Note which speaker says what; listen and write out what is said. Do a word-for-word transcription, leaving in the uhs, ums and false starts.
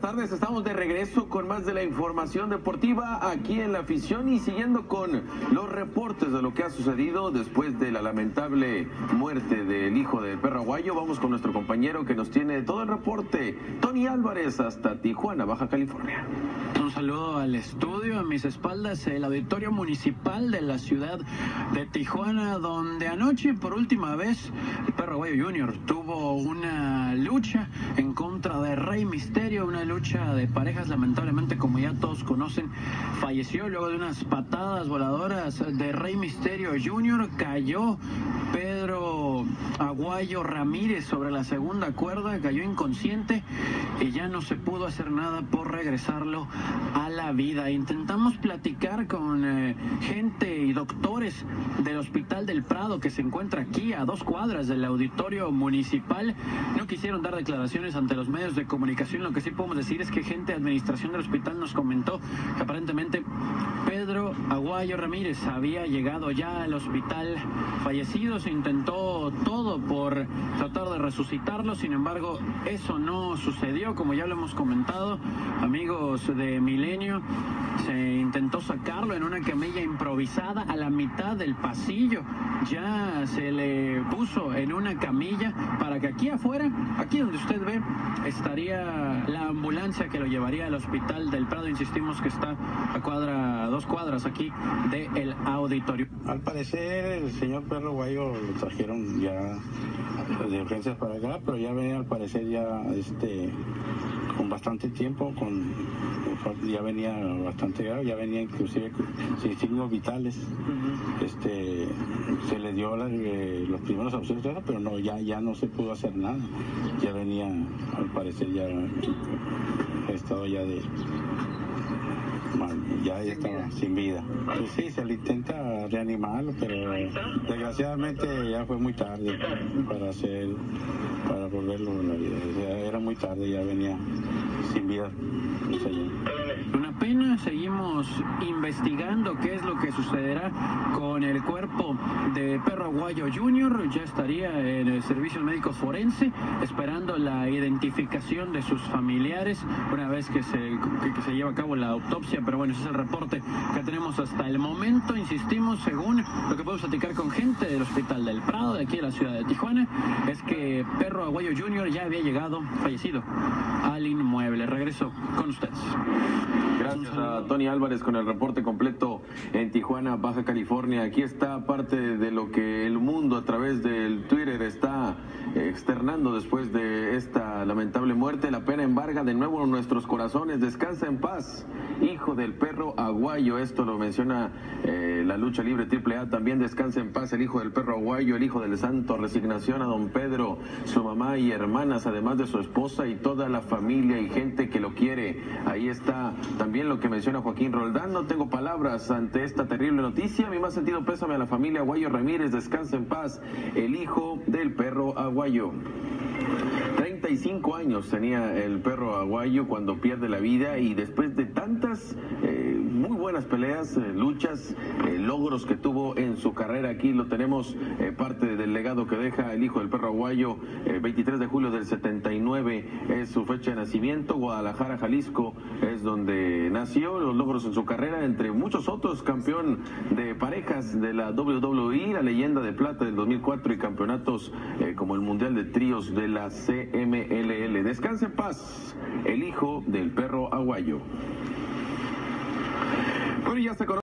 Speaker 1: tardes, estamos de regreso con más de la información deportiva aquí en La Afición y siguiendo con los reportes de lo que ha sucedido después de la lamentable muerte del hijo del perro aguayo. Vamos con nuestro compañero que nos tiene todo el reporte, Tony Álvarez, hasta Tijuana, Baja California.
Speaker 2: Un saludo al estudio, a mis espaldas el auditorio municipal de la ciudad de Tijuana, donde anoche por última vez el perro aguayo junior tuvo una lucha en contra de Rey Misterio, una lucha de parejas. Lamentablemente, como ya todos conocen, falleció luego de unas patadas voladoras de Rey Misterio junior Cayó Pedro Aguayo Ramírez sobre la segunda cuerda, cayó inconsciente y ya no se pudo hacer nada por regresarlo a la vida. Intentamos platicar con eh, gente y doctores del Hospital del Prado, que se encuentra aquí a dos cuadras del auditorio municipal. No quisieron dar declaraciones ante los medios de comunicación. Lo que sí podemos decir es que gente de administración del hospital nos comentó que aparentemente Pedro Aguayo Ramírez había llegado ya al hospital fallecido. Se intentó todo por tratar de resucitarlo, sin embargo eso no sucedió. Como ya lo hemos comentado, amigos de Milenio, se intentó sacarlo en una camilla improvisada a la mitad del pasillo. Ya se le puso en una camilla para que aquí afuera, aquí donde usted ve, estaría la ambulancia que lo llevaría al Hospital del Prado. Insistimos que está a cuadra, a dos cuadras aquí del auditorio.
Speaker 3: Al parecer el señor perro aguayo lo trajeron ya de urgencias para acá, pero ya venía al parecer ya este con bastante tiempo, con ya venía bastante grave, ya venía inclusive sin signos vitales. Uh-huh. Este se le dio la, eh, los primeros auxilios, pero no, ya ya no se pudo hacer nada. Ya venía al parecer ya estado ya de ya, ya estaba sin vida. Sí, sí, se le intenta reanimarlo, pero desgraciadamente ya fue muy tarde para hacer, para volverlo a la vida. Ya era muy tarde, ya venía sin vida. No sé,
Speaker 2: una pena. Seguimos investigando qué es lo que sucederá con el cuerpo de Perro Aguayo junior Ya estaría en el servicio médico forense esperando la identificación de sus familiares una vez que se, que, que se lleva a cabo la autopsia. Pero bueno, ese es el reporte que tenemos hasta el momento. Insistimos, según lo que podemos platicar con gente del Hospital del Prado, de aquí de la ciudad de Tijuana, es que Perro Aguayo junior ya había llegado fallecido al inmueble. Regreso con ustedes.
Speaker 1: Gracias a Tony Álvarez con el reporte completo en Tijuana, Baja California. Aquí está parte de lo que el mundo a través del Twitter está externando después de esta lamentable muerte. La pena embarga de nuevo en nuestros corazones. Descansa en paz, hijo del perro aguayo. Esto lo menciona eh, la lucha libre triple A. También descansa en paz el hijo del perro aguayo, el hijo del santo. Resignación a don Pedro, su mamá y hermanas, además de su esposa y toda la familia y gente que lo quiere. Ahí está también lo que menciona Joaquín Roldán. No tengo palabras ante esta terrible noticia. Mi más sentido pésame a la familia Aguayo Ramírez. Descansa en paz el hijo del perro aguayo. treinta y cinco años tenía el perro aguayo cuando pierde la vida, y después de tantas eh, muy buenas peleas, eh, luchas, eh, logros que tuvo en su carrera, aquí lo tenemos, eh, parte del legado que deja el hijo del perro aguayo. eh, veintitrés de julio del setenta y nueve es su fecha de nacimiento. Guadalajara, Jalisco es donde nació. Los logros en su carrera, entre muchos otros: campeón de parejas de la doble u doble u E, la leyenda de plata del dos mil cuatro, y campeonatos eh, como el mundial de tríos de la C M L L. Descanse en paz el hijo del perro aguayo. Bueno, ya se conoce